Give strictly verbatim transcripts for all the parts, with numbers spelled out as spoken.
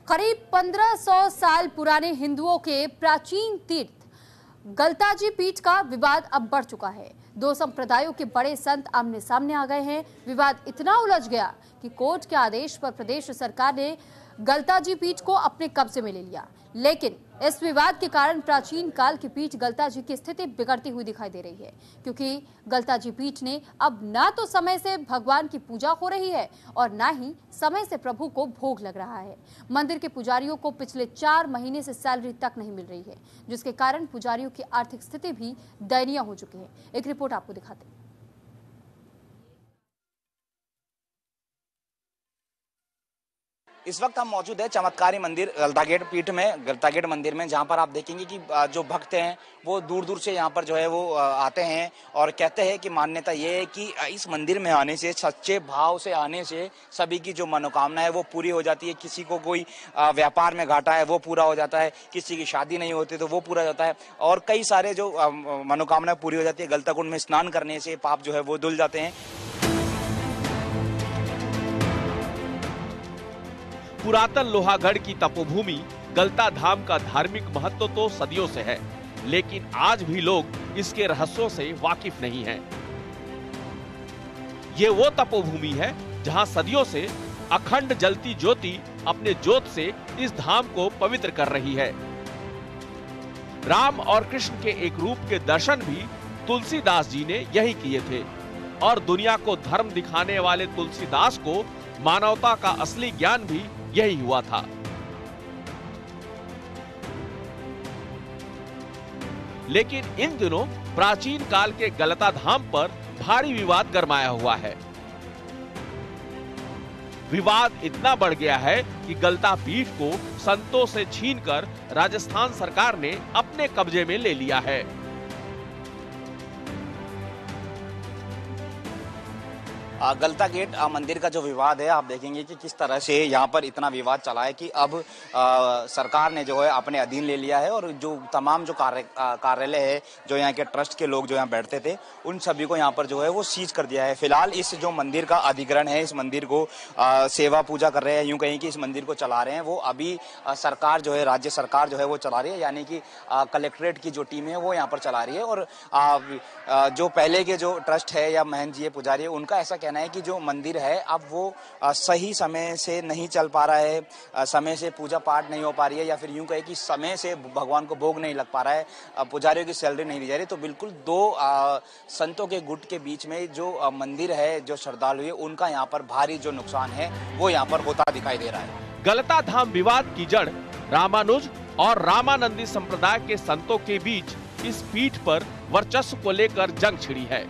करीब पंद्रह सौ साल पुराने हिंदुओं के प्राचीन तीर्थ गलताजी पीठ का विवाद अब बढ़ चुका है। दो संप्रदायों के बड़े संत आमने सामने आ गए हैं। विवाद इतना उलझ गया कि कोर्ट के आदेश पर प्रदेश सरकार ने गलताजी पीठ को अपने कब्जे में ले लिया। लेकिन इस विवाद के कारण प्राचीन काल की पीठ गलताजी की स्थिति बिगड़ती हुई दिखाई दे रही है, क्योंकि गलताजी पीठ ने अब ना तो समय से भगवान की पूजा हो रही है और ना ही समय से प्रभु को भोग लग रहा है। मंदिर के पुजारियों को पिछले चार महीने से सैलरी तक नहीं मिल रही है, जिसके कारण पुजारियों की आर्थिक स्थिति भी दयनीय हो चुकी है। एक रिपोर्ट आपको दिखाते हैं। इस वक्त हम मौजूद है चमत्कारी मंदिर गलतागेट पीठ में, गलतागेट मंदिर में, जहां पर आप देखेंगे कि जो भक्त हैं वो दूर दूर से यहां पर जो है वो आते हैं और कहते हैं कि मान्यता ये है कि इस मंदिर में आने से, सच्चे भाव से आने से सभी की जो मनोकामना है वो पूरी हो जाती है। किसी को कोई व्यापार में घाटा है वो पूरा हो जाता है, किसी की शादी नहीं होती तो वो पूरा हो जाता है और कई सारे जो मनोकामना पूरी हो जाती है। गलताकुंड में स्नान करने से पाप जो है वो धुल जाते हैं। पुरातन लोहागढ़ की तपोभूमि गलता धाम का धार्मिक महत्व तो सदियों से है, लेकिन आज भी लोग इसके रहस्यों से वाकिफ नहीं हैं। ये वो तपोभूमि है जहां सदियों से अखंड जलती ज्योति अपने ज्योत से इस धाम को पवित्र कर रही है। राम और कृष्ण के एक रूप के दर्शन भी तुलसीदास जी ने यही किए थे और दुनिया को धर्म दिखाने वाले तुलसीदास को मानवता का असली ज्ञान भी यही हुआ था। लेकिन इन दिनों प्राचीन काल के गलता धाम पर भारी विवाद गरमाया हुआ है। विवाद इतना बढ़ गया है कि गलता पीठ को संतों से छीनकर राजस्थान सरकार ने अपने कब्जे में ले लिया है। गलतागेट मंदिर का जो विवाद है, आप देखेंगे कि किस तरह से यहाँ पर इतना विवाद चला है कि अब आ, सरकार ने जो है अपने अधीन ले लिया है और जो तमाम जो कार्य कार्यालय है, जो यहाँ के ट्रस्ट के लोग जो यहाँ बैठते थे, उन सभी को यहाँ पर जो है वो सीज कर दिया है। फिलहाल इस जो मंदिर का अधिग्रहण है, इस मंदिर को आ, सेवा पूजा कर रहे हैं, यूं कहीं कि इस मंदिर को चला रहे हैं, वो अभी आ, सरकार जो है, राज्य सरकार जो है वो चला रही है, यानी कि कलेक्ट्रेट की जो टीम है वो यहाँ पर चला रही है। और आ, आ, जो पहले के जो ट्रस्ट है या महंत जी पुजारी है, उनका ऐसा कहना है कि जो मंदिर है अब वो आ, सही समय से नहीं चल पा रहा है, आ, समय से पूजा पाठ नहीं हो पा रही है, या फिर यूं कहे कि समय से भगवान को भोग नहीं लग पा रहा है, पुजारियों की सैलरी नहीं दी जा रही। तो बिल्कुल दो आ, संतों के गुट के बीच में जो आ, मंदिर है, जो श्रद्धालु है, उनका यहाँ पर भारी जो नुकसान है वो यहाँ पर होता दिखाई दे रहा है। गलता धाम विवाद की जड़ रामानुज और रामानंदी संप्रदाय के संतों के बीच इस पीठ पर वर्चस्व को लेकर जंग छिड़ी है।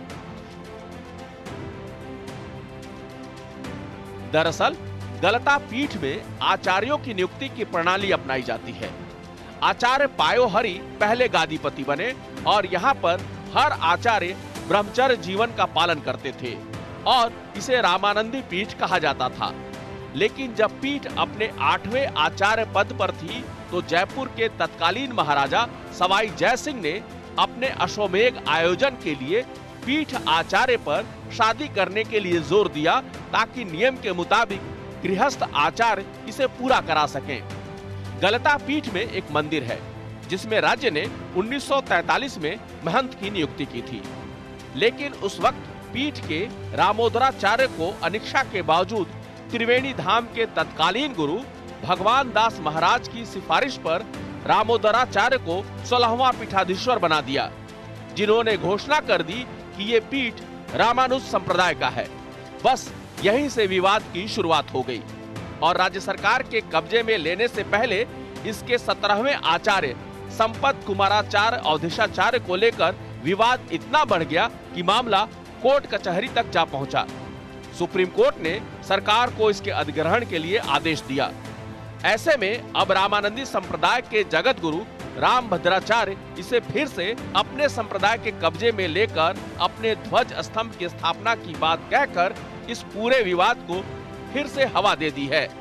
दरअसल गलता पीठ में आचार्यों की नियुक्ति की प्रणाली अपनाई जाती है। आचार्य पायोहरि पहले गादीपति बने और यहाँ पर हर आचार्य ब्रह्मचर्य जीवन का पालन करते थे और इसे रामानंदी पीठ कहा जाता था। लेकिन जब पीठ अपने आठवें आचार्य पद पर थी तो जयपुर के तत्कालीन महाराजा सवाई जय सिंह ने अपने अश्वमेघ आयोजन के लिए पीठ आचार्य पर शादी करने के लिए जोर दिया, ताकि नियम के मुताबिक गृहस्थ आचार्य इसे पूरा करा सकें। गलता पीठ में एक मंदिर है जिसमें राज्य ने उन्नीस सौ तैंतालीस में महंत की नियुक्ति की थी, लेकिन उस वक्त पीठ के रामोदराचार्य को अनिच्छा के बावजूद त्रिवेणी धाम के तत्कालीन गुरु भगवान दास महाराज की सिफारिश पर रामोदराचार्य को सोलहवां पीठाधीश्वर बना दिया, जिन्होंने घोषणा कर दी कि ये पीठ रामानुज संप्रदाय का है। बस यहीं से विवाद की शुरुआत हो गई और राज्य सरकार के कब्जे में लेने से पहले इसके सत्रहवें आचार्य संपत कुमाराचार्य अवधेशाचार्य को लेकर विवाद इतना बढ़ गया कि मामला कोर्ट कचहरी तक जा पहुंचा। सुप्रीम कोर्ट ने सरकार को इसके अधिग्रहण के लिए आदेश दिया। ऐसे में अब रामानंदी संप्रदाय के जगत गुरु राम भद्राचार्य इसे फिर से अपने संप्रदाय के कब्जे में लेकर अपने ध्वज स्तंभ की स्थापना की बात कहकर इस पूरे विवाद को फिर से हवा दे दी है।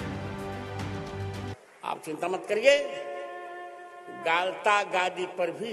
आप चिंता मत करिए, गलता गादी पर भी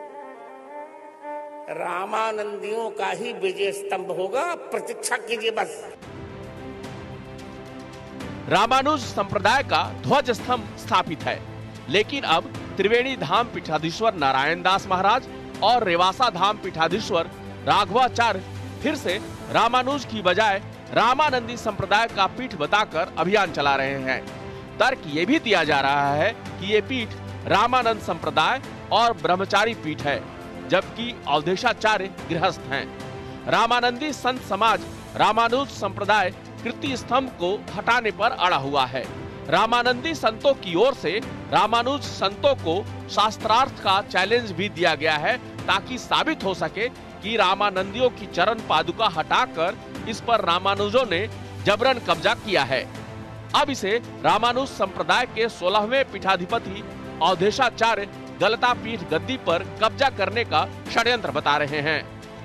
रामानंदियों का ही विजय स्तंभ होगा, प्रतीक्षा कीजिए बस। रामानुज संप्रदाय का ध्वज स्तंभ स्थापित है, लेकिन अब त्रिवेणी धाम पीठाधीश्वर नारायण दास महाराज और रेवासा धाम पीठाधीश्वर राघवाचार्य फिर से रामानुज की बजाय रामानंदी संप्रदाय का पीठ बताकर अभियान चला रहे हैं। तर्क ये भी दिया जा रहा है कि ये पीठ रामानंद संप्रदाय और ब्रह्मचारी पीठ है, जबकि अवधेशाचार्य गृहस्थ हैं। रामानंदी संत समाज रामानुज संप्रदाय कीर्ति स्तंभ को हटाने पर अड़ा हुआ है। रामानंदी संतों की ओर से रामानुज संतों को शास्त्रार्थ का चैलेंज भी दिया गया है, ताकि साबित हो सके कि रामानंदियों की चरण पादुका हटाकर इस पर रामानुजों ने जबरन कब्जा किया है। अब इसे रामानुज संप्रदाय के सोलहवें पीठाधिपति अवधेशाचार्य गलता पीठ गद्दी पर कब्जा करने का षड्यंत्र बता रहे हैं।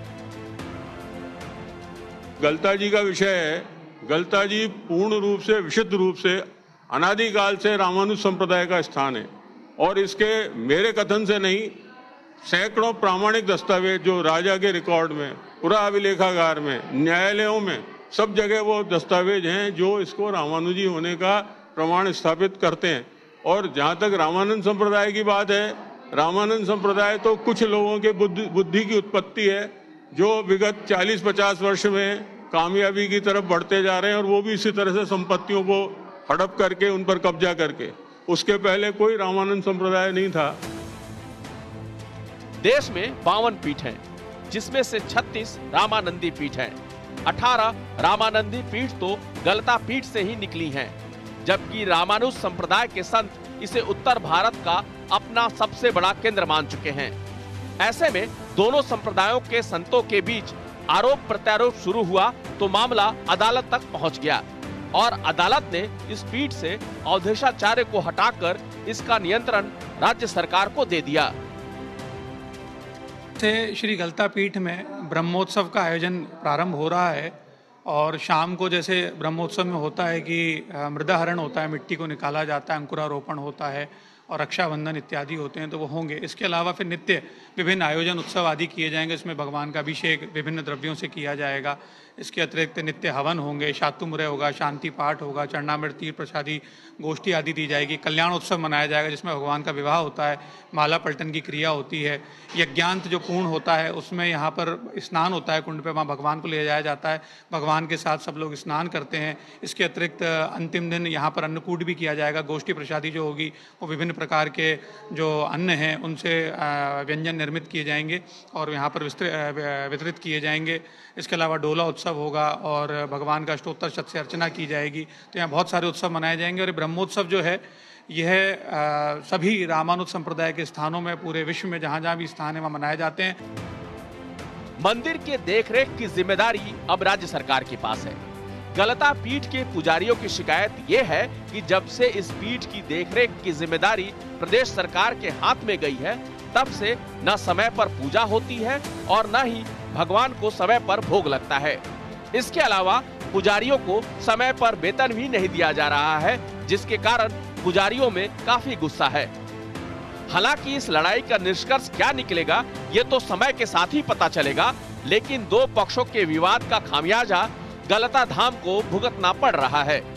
गलता जी का विषय है। गलता जी पूर्ण रूप से, विशुद्ध रूप से अनादिकाल से रामानुज संप्रदाय का स्थान है, और इसके मेरे कथन से नहीं, सैकड़ों प्रामाणिक दस्तावेज जो राजा के रिकॉर्ड में, पुरा अभिलेखागार में, न्यायालयों में, सब जगह वो दस्तावेज हैं जो इसको रामानुजी होने का प्रमाण स्थापित करते हैं। और जहाँ तक रामानंद संप्रदाय की बात है, रामानंद संप्रदाय तो कुछ लोगों के बुद्धि बुद्धि की उत्पत्ति है, जो विगत चालीस पचास वर्ष में कामयाबी की तरफ बढ़ते जा रहे हैं, और वो भी इसी तरह से संपत्तियों को हड़प करके उन पर कब्जा करके। उसके पहले कोई रामानंद संप्रदाय नहीं था। देश में बावन पीठ हैं, जिसमें से छत्तीस रामानंदी पीठ हैं। अठारह रामानंदी पीठ तो गलता पीठ से ही निकली हैं, जबकि रामानुज संप्रदाय के संत इसे उत्तर भारत का अपना सबसे बड़ा केंद्र मान चुके हैं। ऐसे में दोनों संप्रदायों के संतों के बीच आरोप प्रत्यारोप शुरू हुआ तो मामला अदालत तक पहुंच गया, और अदालत ने इस पीठ से अवधेशाचार्य को हटाकर इसका नियंत्रण राज्य सरकार को दे दिया। से श्री गलता पीठ में ब्रह्मोत्सव का आयोजन प्रारंभ हो रहा है, और शाम को जैसे ब्रह्मोत्सव में होता है कि मृदाहरण होता है, मिट्टी को निकाला जाता है, अंकुरारोपण होता है और रक्षाबंधन इत्यादि होते हैं, तो वो होंगे। इसके अलावा फिर नित्य विभिन्न आयोजन उत्सव आदि किए जाएंगे। इसमें भगवान का अभिषेक विभिन्न द्रव्यों से किया जाएगा। इसके अतिरिक्त नित्य हवन होंगे, शातुमुरे होगा, शांति पाठ होगा, चरणामृत, तीर्थ प्रसादी गोष्ठी आदि दी जाएगी। कल्याण उत्सव मनाया जाएगा, जिसमें भगवान का विवाह होता है, माला पलटन की क्रिया होती है। यज्ञांत जो पूर्ण होता है, उसमें यहाँ पर स्नान होता है, कुंड पे वहाँ भगवान को ले जाया जाता है, भगवान के साथ सब लोग स्नान करते हैं। इसके अतिरिक्त अंतिम दिन यहाँ पर अन्नकूट भी किया जाएगा। गोष्ठी प्रसादी जो होगी वो विभिन्न प्रकार के जो अन्न हैं उनसे व्यंजन निर्मित किए जाएंगे और यहाँ पर वितरित किए जाएंगे। इसके अलावा डोला उत्सव होगा और भगवान का अष्टोत्तर शत से अर्चना की जाएगी। तो यहाँ बहुत सारे उत्सव मनाए जाएंगे। और ब्रह्मोत्सव जो है यह सभी रामानुज संप्रदाय के स्थानों में, पूरे विश्व में जहाँ जहाँ भी स्थान है वहाँ मनाए जाते हैं। मंदिर के देखरेख की जिम्मेदारी अब राज्य सरकार के पास है। गलता पीठ के पुजारियों की शिकायत ये है कि जब से इस पीठ की देखरेख की जिम्मेदारी प्रदेश सरकार के हाथ में गई है, तब से न समय पर पूजा होती है और न ही भगवान को समय पर भोग लगता है। इसके अलावा पुजारियों को समय पर वेतन भी नहीं दिया जा रहा है, जिसके कारण पुजारियों में काफी गुस्सा है। हालांकि इस लड़ाई का निष्कर्ष क्या निकलेगा ये तो समय के साथ ही पता चलेगा, लेकिन दो पक्षों के विवाद का खामियाजा गलता धाम को भुगतना पड़ रहा है।